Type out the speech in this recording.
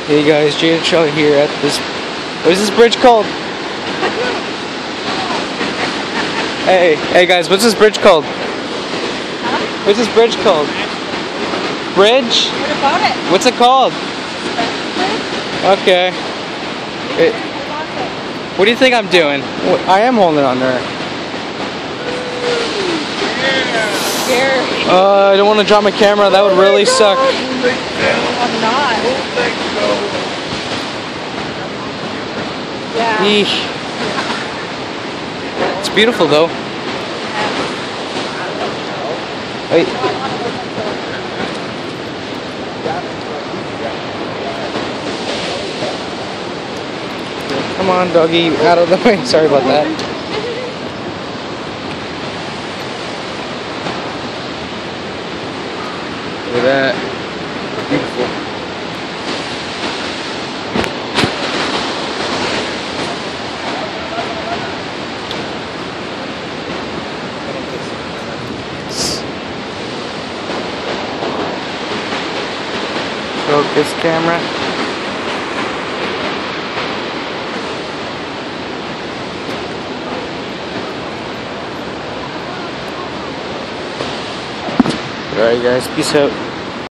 Hey guys, JHL here at this. What is this bridge called? Hey guys, what's this bridge called? Huh? What's this bridge called? Bridge? What about it? What's it called? Okay. What do you think I'm doing? I am holding on there. Scary. I don't want to drop my camera. That would really suck. I'm not. Yeah. Eesh. It's beautiful though. Wait. Come on, doggy, out of the way. Sorry about that. Look at that. Beautiful. Focus camera. Alright guys, peace out.